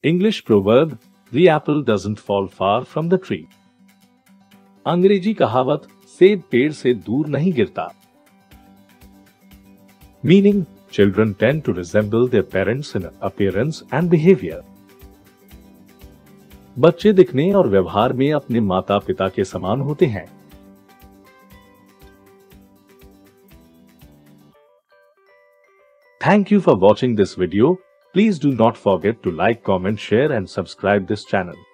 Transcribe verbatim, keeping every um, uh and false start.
English proverb, the apple doesn't fall far from the tree. अंग्रेजी कहावत, सेब पेड़ से दूर नहीं गिरता. Meaning, children tend to resemble their parents in appearance and behavior. बच्चे दिखने और व्यवहार में अपने माता पिता के समान होते हैं. Thank you for watching this video. Please do not forget to like, comment, share and subscribe this channel.